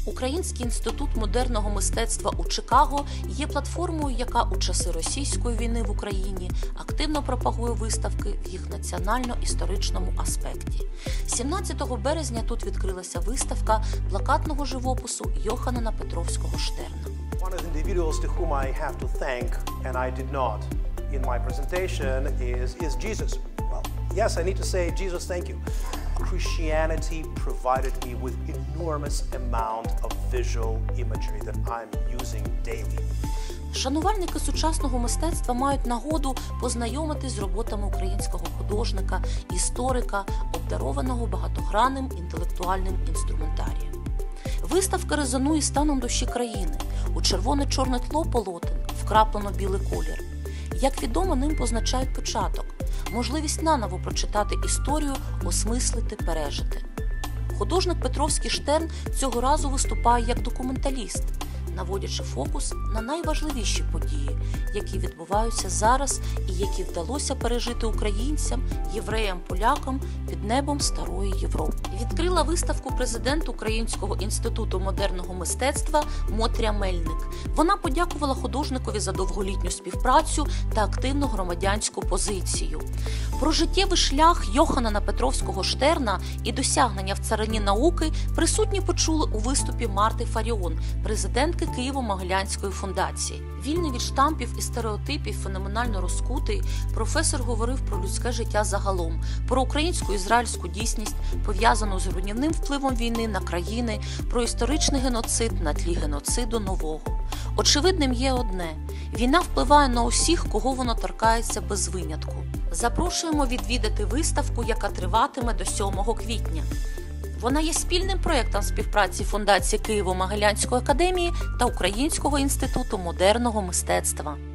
Український інститут модерного мистецтва у Чикаго є платформою, яка у часи російської війни в Україні активно пропагує виставки в їх національно-історичному аспекті. 17 березня тут відкрилася виставка плакатного живопису Йоханнена Петровського Штерна. One of the individuals to whom I have to thank, and I did not in my presentation, is Jesus. Well, yes, I need to say, Jesus, thank you. Christianity provided me with enormous amount of visual imagery that I'm using daily. Шанувальники сучасного мистецтва мають нагоду познайомитись з роботами українського художника, історика, обдарованого багатогранним інтелектуальним інструментарієм. Виставка резонує станом душі країни. У червоне-чорне тло полотен вкраплено білий колір. Як відомо, ним позначають початок, можливість наново прочитати історію, осмислити, пережити. Художник Петровський Штерн цього разу виступає як документаліст, наводячи фокус на найважливіші події, які відбуваються зараз і які вдалося пережити українцям, євреям, полякам під небом Старої Європи. Відкрила виставку президент Українського інституту модерного мистецтва Мотря Мельник. Вона подякувала художникові за довголітню співпрацю та активну громадянську позицію. Про життєвий шлях Йоханнена Петровського Штерна і досягнення в царині науки присутні почули у виступі Марти Фаріон, президентки Києво-Могилянської фундації. Вільний від штампів і стереотипів, феноменально розкутий, професор говорив про людське життя загалом, про українсько-ізраїльську дійсність, пов'язану з руйнівним впливом війни на країни, про історичний геноцид на тлі геноциду нового. Очевидним є одне – війна впливає на усіх, кого воно торкається без винятку. Запрошуємо відвідати виставку, яка триватиме до 7 квітня. Вона є спільним проєктом співпраці Фундації Києво-Могилянської академії та Українського інституту модерного мистецтва.